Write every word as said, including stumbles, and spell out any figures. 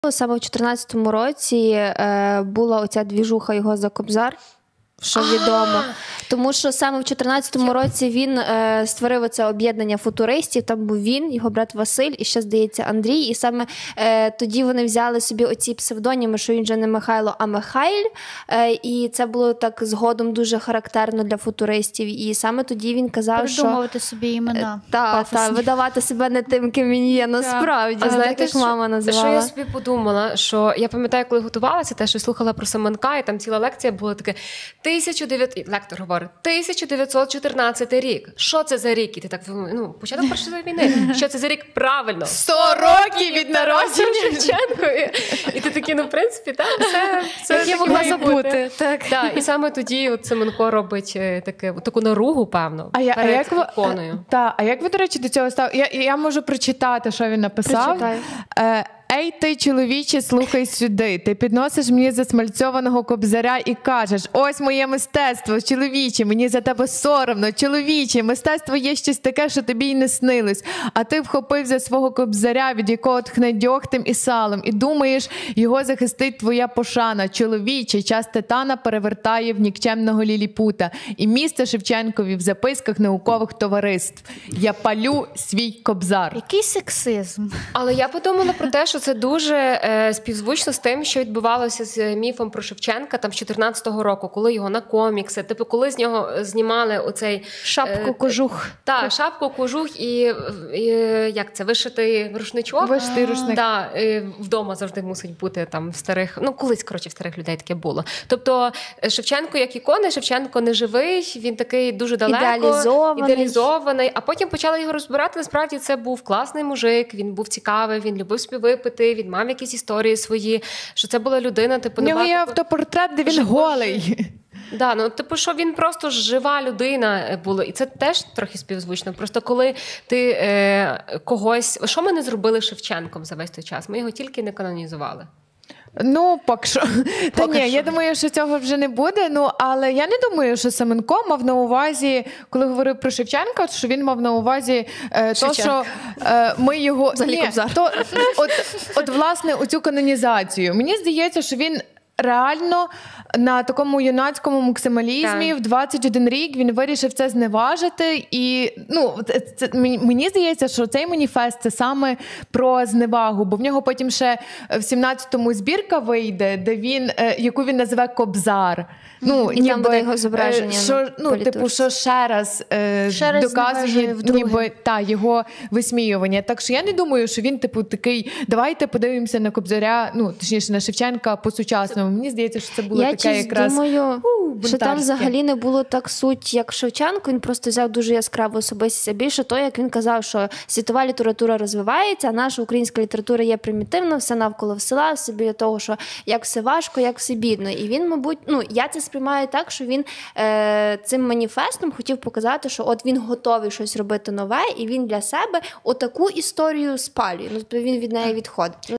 Саме в чотирнадцятому році е, була оця двіжуха його за Кобзар, що відомо. Тому що саме в чотирнадцятому році він е, створив оце об'єднання футуристів, там був він, його брат Василь і ще, здається, Андрій. І саме е, тоді вони взяли собі оці псевдоніми, що він вже не Михайло, а Михайль. Е, і це було так згодом дуже характерно для футуристів. І саме тоді він казав, що... Придумувати собі імена. Так, та, видавати себе не тим, ким він є, насправді. Знаєте, як мама називала. Що я собі подумала, що я пам'ятаю, коли готувалася, те, що слухала про Семенка, і там ціла лекція була таке, тисяча дев'ятсот... лектор говорить, тисяча дев'ятсот чотирнадцятий рік. Що це за рік? І ти так, ну, початок Першої війни. Що це за рік? Правильно. Сто років від народження Шевченкові. І ти такий, ну, в принципі, так, це, це як я могла забути. Так. Так, і саме тоді от Семенко робить таке, таку наругу, певно, а я, перед а як ви, іконою. Та, а як ви, до речі, до цього став? Я, я можу прочитати, що він написав. Прочитай. Е, Ей ти, чоловіче, слухай сюди. Ти підносиш мені засмальцьованого кобзаря і кажеш, ось моє мистецтво, чоловіче, мені за тебе соромно, чоловіче, мистецтво є щось таке, що тобі й не снилось. А ти вхопив за свого кобзаря, від якого тхне дьогтем і салом, і думаєш, його захистить твоя пошана. Чоловіче, час титана перевертає в нікчемного ліліпута. І місце Шевченкові в записках наукових товариств. Я палю свій кобзар. Який сексизм. Але я подумала про те, що це дуже е, співзвучно з тим, що відбувалося з міфом про Шевченка там з чотирнадцятого року, коли його на комікси, типу, коли з нього знімали оцей... Шапку-кожух. Е, так, шапку-кожух і, і, як це, вишитий рушничок. Вишитий рушник. Так, е, вдома завжди мусить бути там в старих, ну, колись, коротше, в старих людей таке було. Тобто Шевченко як ікона, Шевченко не живий, він такий дуже далеко, ідеалізований. ідеалізований. А потім почали його розбирати, насправді це був класний мужик, він був цікавий, він любив собі випити, він мав якісь історії свої, що це була людина, типу, У нього є набагато... автопортрет, де він Живий. голий. Да, ну, типу, що він просто жива людина була. І це теж трохи співзвучно. Просто коли ти е, когось... Що ми не зробили Шевченком за весь той час? Ми його тільки не канонізували. Ну, поки що. Та Поки ні, що. я думаю, що цього вже не буде. Ну, але я не думаю, що Семенко мав на увазі, коли говорив про Шевченка, що він мав на увазі е, то, що е, ми його... Ні, то, от, от, власне, оцю канонізацію. Мені здається, що він реально на такому юнацькому максималізмі так. в двадцять один рік він вирішив це зневажити. І, ну, це, це, мені здається, що цей маніфест – це саме про зневагу, бо в нього потім ще в сімнадцятому збірка вийде, де він, яку він називе «Кобзар». Ну, і ніби, там буде його зображення. Що, ну, типу, що ще раз, ще раз доказує ніби, та, його висміювання. Так що я не думаю, що він, типу, такий, давайте подивимося на Кобзаря, ну, точніше, на Шевченка по-сучасному. Мені здається, що це було я таке якраз думаю, у, що там взагалі не було так суть, як Шевченко. Він просто взяв дуже яскраву особистість. Більше того, як він казав, що світова література розвивається, а наша українська література є примітивна, все навколо села, все біля того, що як все важко, як все бідно. І він, мабуть, ну, я це сприймаю так, що він е, цим маніфестом хотів показати, що от він готовий щось робити нове, і він для себе отаку історію спалює. Ну, тобто він від неї відходить.